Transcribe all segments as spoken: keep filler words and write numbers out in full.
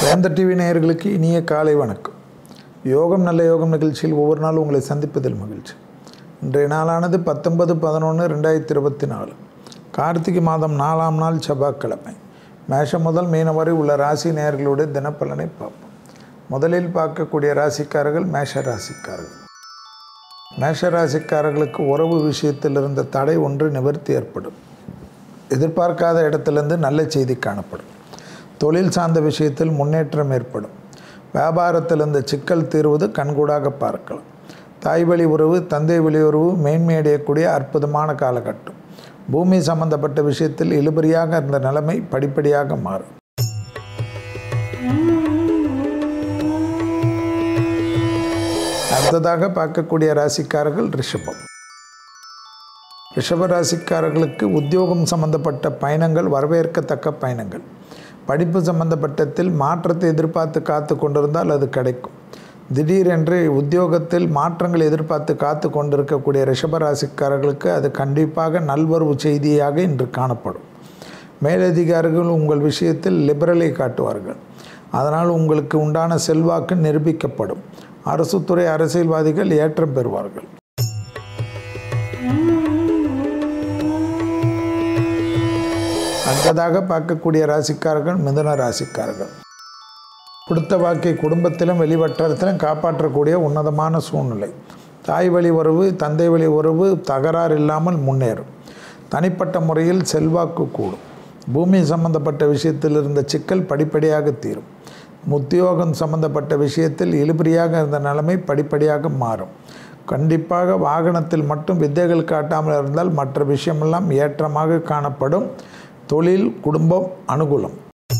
வேந்தர் டிவி நேயர்களுக்கு இனிய காலை வணக்கம். யோகம் நல்ல யோகம் நிகழ்ச்சியில் ஒவ்வொரு நாளும் உங்களை சந்திப்பதில் மகிழ்ச்சி. இன்றைய நாளானது பத்தொன்பது பதினொன்று ரெண்டாயிரத்தி இருபத்தி நாலு கார்த்திகை மாதம் நாலாம் நாள் செவ்வாய்க்கிழமை. மேஷம் முதல் மீனம் வரை உள்ள ராசி நேயர்களுடைய தினப்பலனை பார்ப்போம். முதலில் பார்க்கக்கூடிய ராசிக்காரர்கள் மேஷ ராசிக்காரர்கள். மேஷ ராசிக்காரர்களுக்கு உறவு விஷயத்தில் இருந்த தடை ஒன்று நிவர்த்தி ஏற்படும். எதிர்பார்க்காத இடத்திலிருந்து நல்ல செய்தி காணப்படும். தொழில் சார்ந்த விஷயத்தில் முன்னேற்றம் ஏற்படும். வியாபாரத்தில் இருந்த சிக்கல் தீர்வது கண்கூடாக பார்க்கலாம். தாய் வழி உறவு தந்தை வழி உறவு மேன்மையடையக்கூடிய அற்புதமான காலகட்டம். பூமி சம்பந்தப்பட்ட விஷயத்தில் இழுபறியாக இருந்த நிலைமை படிப்படியாக மாறும். அடுத்ததாக பார்க்கக்கூடிய ராசிக்காரர்கள் ரிஷபம். ரிஷப ராசிக்காரர்களுக்கு உத்தியோகம் சம்பந்தப்பட்ட பயணங்கள் வரவேற்கத்தக்க பயணங்கள். படிப்பு சம்பந்தப்பட்டத்தில் மாற்றத்தை எதிர்பார்த்து காத்து கொண்டிருந்தால் அது கிடைக்கும். திடீரென்று உத்தியோகத்தில் மாற்றங்கள் எதிர்பார்த்து காத்து கொண்டிருக்கக்கூடிய ரிஷபராசிக்காரர்களுக்கு அது கண்டிப்பாக நல்வரவு செய்தியாக இன்று காணப்படும். மேலதிகாரிகள் உங்கள் விஷயத்தில் லிபரலை காட்டுவார்கள். அதனால் உங்களுக்கு உண்டான செல்வாக்கு நிரூபிக்கப்படும். அரசு துறை அரசியல்வாதிகள் ஏற்றம் பெறுவார்கள். அடுத்ததாக பார்க்கக்கூடிய ராசிக்காரர்கள் மிதுன ராசிக்காரர்கள். கொடுத்த வாக்கை குடும்பத்திலும் வெளிவட்டாரத்திலும் காப்பாற்றக்கூடிய உன்னதமான சூழ்நிலை. தாய் வழி உறவு தந்தை வழி உறவு தகராறு இல்லாமல் முன்னேறும். தனிப்பட்ட முறையில் செல்வாக்கு கூடும். பூமி சம்பந்தப்பட்ட விஷயத்தில் இருந்த சிக்கல் படிப்படியாக தீரும். உத்தியோகம் சம்பந்தப்பட்ட விஷயத்தில் இழுபறியாக இருந்த நிலைமை படிப்படியாக மாறும். கண்டிப்பாக வாகனத்தில் மட்டும் வித்தைகள் காட்டாமல் இருந்தால் மற்ற விஷயமெல்லாம் ஏற்றமாக காணப்படும். தொழில் குடும்பம் அனுகூலம்.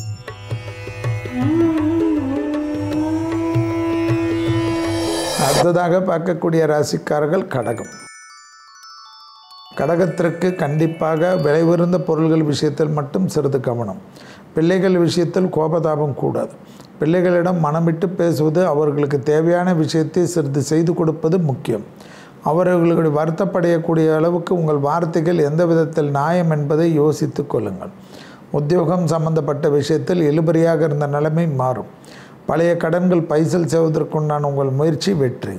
அடுத்ததாக பார்க்கக்கூடிய ராசிக்காரர்கள் கடகம். கடகத்திற்கு கண்டிப்பாக விலை உயர்ந்த பொருள்கள் விஷயத்தில் மட்டும் சிறிது கவனம். பிள்ளைகள் விஷயத்தில் கோபதாபம் கூடாது. பிள்ளைகளிடம் மனமிட்டு பேசுவது, அவர்களுக்கு தேவையான விஷயத்தை சிறிது செய்து கொடுப்பது முக்கியம். அவர்களுடைய வருத்தப்படையக்கூடிய அளவுக்கு உங்கள் வார்த்தைகள் எந்த விதத்தில் நியாயம் என்பதை யோசித்து கொள்ளுங்கள். உத்தியோகம் சம்பந்தப்பட்ட விஷயத்தில் இழுபறியாக இருந்த நிலைமை மாறும். பழைய கடன்கள் பைசல் செய்வதற்குண்டான உங்கள் முயற்சி வெற்றி.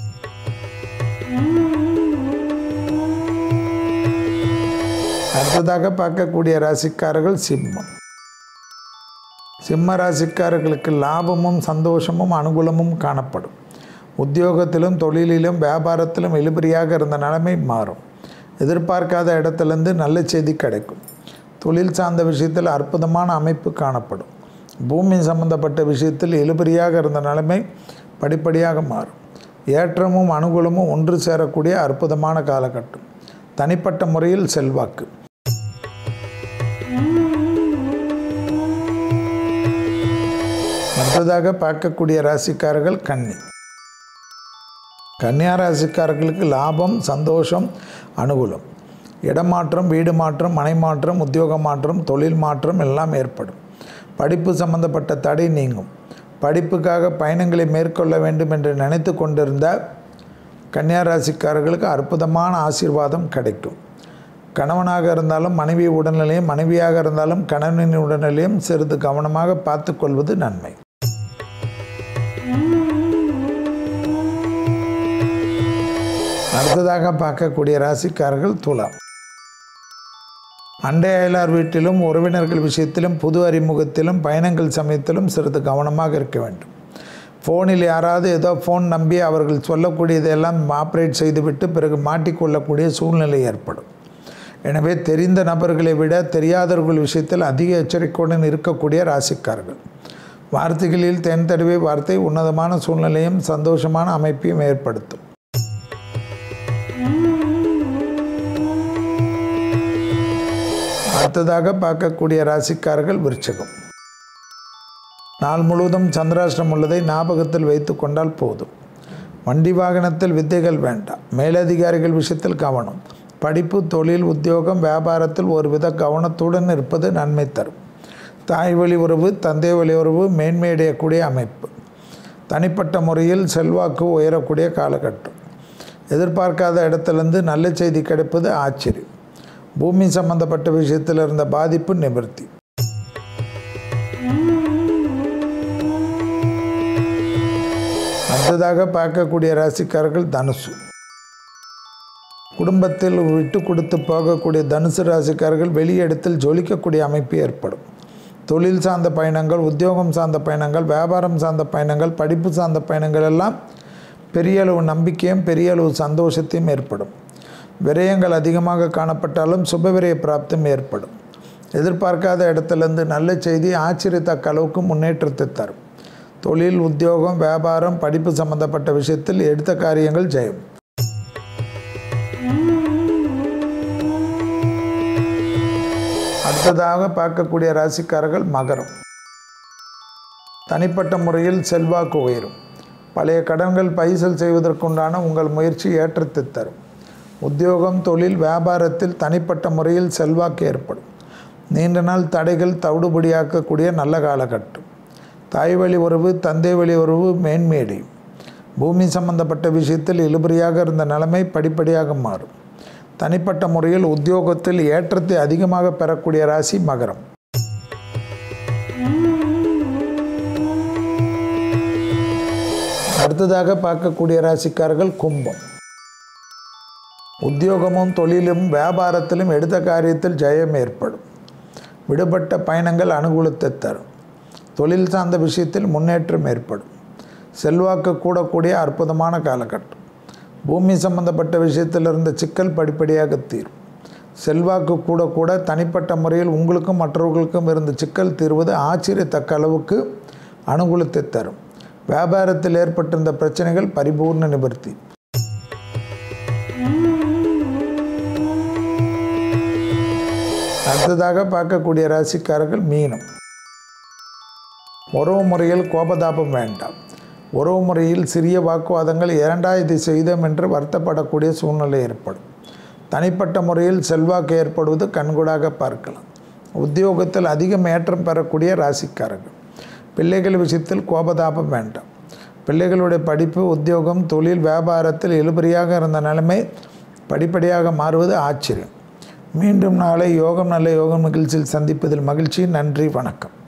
அடுத்ததாக பார்க்கக்கூடிய ராசிக்காரர்கள் சிம்மம். சிம்ம ராசிக்காரர்களுக்கு லாபமும் சந்தோஷமும் அனுகூலமும் காணப்படும். உத்தியோகத்திலும் தொழிலிலும் வியாபாரத்திலும் இழுபறியாக இருந்த நிலைமை மாறும். எதிர்பார்க்காத இடத்திலிருந்து நல்ல செய்தி கிடைக்கும். தொழில் சார்ந்த விஷயத்தில் அற்புதமான அமைப்பு காணப்படும். பூமி சம்பந்தப்பட்ட விஷயத்தில் இழுபறியாக இருந்த நிலைமை படிப்படியாக மாறும். ஏற்றமும் அனுகூலமும் ஒன்று சேரக்கூடிய அற்புதமான காலகட்டம். தனிப்பட்ட முறையில் செல்வாக்கு. அடுத்ததாக பார்க்கக்கூடிய ராசிக்காரர்கள் கன்னி. கன்னியா ராசிக்காரர்களுக்கு லாபம் சந்தோஷம் அனுகூலம். இடமாற்றம் வீடு மாற்றம் மனை மாற்றம் உத்தியோக மாற்றம் தொழில் மாற்றம் எல்லாம் ஏற்படும். படிப்பு சம்பந்தப்பட்ட தடை நீங்கும். படிப்புக்காக பயணங்களை மேற்கொள்ள வேண்டும் என்று நினைத்து கொண்டிருந்த கன்னியா ராசிக்காரர்களுக்கு அற்புதமான ஆசீர்வாதம் கிடைக்கும். கணவனாக இருந்தாலும் மனைவி உடல்நிலையும் மனைவியாக இருந்தாலும் கணவனின் உடல்நிலையும் சிறிது கவனமாக பார்த்து கொள்வது நன்மை. அடுத்ததாக பார்க்கக்கூடிய ராசிக்காரர்கள் துலாம். அண்டை அயலார் வீட்டிலும் உறவினர்கள் விஷயத்திலும் புது அறிமுகத்திலும் பயணங்கள் சமயத்திலும் சிறிது கவனமாக இருக்க வேண்டும். ஃபோனில் யாராவது ஏதோ ஃபோன் நம்பி அவர்கள் சொல்லக்கூடியதையெல்லாம் ஆப்ரேட் செய்துவிட்டு பிறகு மாட்டிக்கொள்ளக்கூடிய சூழ்நிலை ஏற்படும். எனவே தெரிந்த நபர்களை விட தெரியாதவர்கள் விஷயத்தில் அதிக எச்சரிக்கையுடன் இருக்கக்கூடிய ராசிக்காரர்கள். வார்த்தைகளில் தென் தடவை வார்த்தை உன்னதமான சூழ்நிலையும் சந்தோஷமான அமைப்பையும் ஏற்படுத்தும். அடுத்ததாக பார்க்கக்கூடிய ராசிக்காரர்கள் விருச்சிகம். நாள் முழுவதும் சந்திராஷ்டிரம் உள்ளதை ஞாபகத்தில் வைத்து கொண்டால் போதும். வண்டி வாகனத்தில் வித்தைகள் வேண்டாம். மேலதிகாரிகள் விஷயத்தில் கவனம். படிப்பு தொழில் உத்தியோகம் வியாபாரத்தில் ஒருவித கவனத்துடன் இருப்பது நன்மை தரும். தாய் வழி உறவு தந்தை வழி உறவு மேன்மையடையக்கூடிய அமைப்பு. தனிப்பட்ட முறையில் செல்வாக்கு உயரக்கூடிய காலகட்டம். எதிர்பார்க்காத இடத்திலிருந்து நல்ல செய்தி கிடைப்பது ஆச்சரியம். பூமி சம்பந்தப்பட்ட விஷயத்தில் இருந்த பாதிப்பு நிவர்த்தி. அடுத்ததாக பார்க்கக்கூடிய ராசிக்காரர்கள் தனுசு. குடும்பத்தில் விட்டு கொடுத்து போகக்கூடிய தனுசு ராசிக்காரர்கள் வெளியிடத்தில் ஜொலிக்கக்கூடிய அமைப்பு ஏற்படும். தொழில் சார்ந்த பயணங்கள், உத்தியோகம் சார்ந்த பயணங்கள், வியாபாரம் சார்ந்த பயணங்கள், படிப்பு சார்ந்த பயணங்கள் எல்லாம் பெரிய அளவு நம்பிக்கையும் பெரிய அளவு சந்தோஷத்தையும் ஏற்படும். விரயங்கள் அதிகமாக காணப்பட்டாலும் சுபவிரய பிராப்தம் ஏற்படும். எதிர்பார்க்காத இடத்துலேருந்து நல்ல செய்தி ஆச்சரியத்தக்க அளவுக்கு முன்னேற்றத்தை தரும். தொழில், உத்தியோகம், வியாபாரம், படிப்பு சம்பந்தப்பட்ட விஷயத்தில் எடுத்த காரியங்கள் ஜெயம். அடுத்ததாக பார்க்கக்கூடிய ராசிக்காரர்கள் மகரம். தனிப்பட்ட முறையில் செல்வாக்கு உயரும். பழைய கடன்கள் பைசல் செய்வதற்குண்டான உங்கள் முயற்சி ஏற்றத்தை தரும். உத்தியோகம், தொழில், வியாபாரத்தில் தனிப்பட்ட முறையில் செல்வாக்கு ஏற்படும். நீண்ட நாள் தடைகள் தவிடுபடியாக்கக்கூடிய நல்ல காலகட்டம். தாய் வழி உறவு, தந்தை வழி உறவு மேன்மேடையும். பூமி சம்பந்தப்பட்ட விஷயத்தில் இழுபறியாக இருந்த நிலைமை படிப்படியாக மாறும். தனிப்பட்ட முறையில் உத்தியோகத்தில் ஏற்றத்தை அதிகமாக பெறக்கூடிய ராசி மகரம். அடுத்ததாக பார்க்கக்கூடிய ராசிக்காரர்கள் கும்பம். உத்தியோகமும் தொழிலும் வியாபாரத்திலும் எடுத்த காரியத்தில் ஜெயம் ஏற்படும். விடுபட்ட பயணங்கள் அனுகூலத்தை தரும். தொழில் சார்ந்த விஷயத்தில் முன்னேற்றம் ஏற்படும். செல்வாக்கு கூடக்கூடிய அற்புதமான காலகட்டம். பூமி சம்பந்தப்பட்ட விஷயத்தில் இருந்த சிக்கல் படிப்படியாக தீரும். செல்வாக்கு கூட கூட தனிப்பட்ட முறையில் உங்களுக்கும் மற்றவர்களுக்கும் இருந்த சிக்கல் தீர்வது ஆச்சரியத்தக்க அளவுக்கு அனுகூலத்தை தரும். வியாபாரத்தில் ஏற்பட்டிருந்த பிரச்சனைகள் பரிபூர்ண நிவர்த்தி. அடுத்ததாக பார்க்கக்கூடிய ராசிக்காரர்கள் மீனம். உறவு முறையில் கோபதாபம் வேண்டாம். உறவு முறையில் சிறிய வாக்குவாதங்கள் இரண்டா இதை செய்தோம் என்று வருத்தப்படக்கூடிய சூழ்நிலை ஏற்படும். தனிப்பட்ட முறையில் செல்வாக்கு ஏற்படுவது கண்கூடாக பார்க்கலாம். உத்தியோகத்தில் அதிகம் ஏற்றம் பெறக்கூடிய ராசிக்காரர்கள். பிள்ளைகள் விஷயத்தில் கோபதாபம் வேண்டாம். பிள்ளைகளுடைய படிப்பு, உத்தியோகம், தொழில், வியாபாரத்தில் இழுபறியாக இருந்த நிலைமை படிப்படியாக மாறுவது ஆச்சரியம். மீண்டும் நாளை யோகம் நல்ல யோகம் நிகழ்ச்சியில் சந்திப்பதில் மகிழ்ச்சி. நன்றி, வணக்கம்.